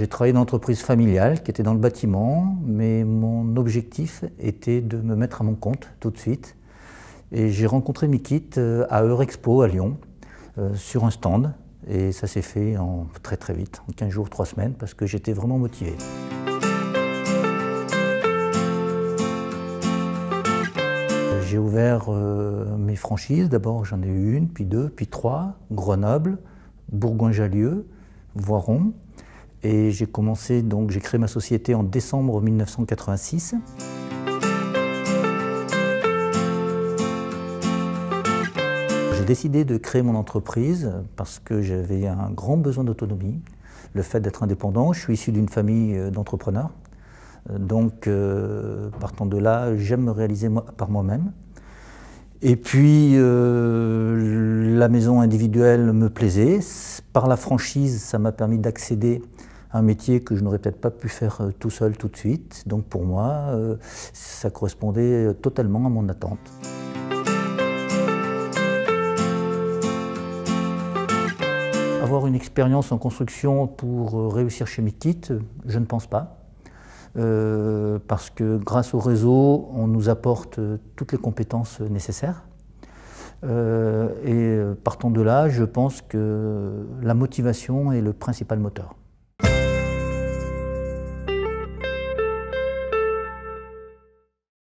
J'ai travaillé dans une entreprise familiale qui était dans le bâtiment, mais mon objectif était de me mettre à mon compte tout de suite. Et j'ai rencontré Mikit à Eurexpo à Lyon, sur un stand. Et ça s'est fait très très vite, en 15 jours, 3 semaines, parce que j'étais vraiment motivé. J'ai ouvert mes franchises. D'abord, j'en ai eu une, puis deux, puis trois. Grenoble, Bourgoin-Jallieu, Voiron. Et j'ai créé ma société en décembre 1986. J'ai décidé de créer mon entreprise parce que j'avais un grand besoin d'autonomie. Le fait d'être indépendant, je suis issu d'une famille d'entrepreneurs. Donc, partant de là, j'aime me réaliser par moi-même. Et puis, la maison individuelle me plaisait. Par la franchise, ça m'a permis d'accéder à un métier que je n'aurais peut-être pas pu faire tout seul tout de suite. Donc pour moi, ça correspondait totalement à mon attente. Avoir une expérience en construction pour réussir chez Mikit, je ne pense pas. Parce que grâce au réseau, on nous apporte toutes les compétences nécessaires. Et partant de là, je pense que la motivation est le principal moteur.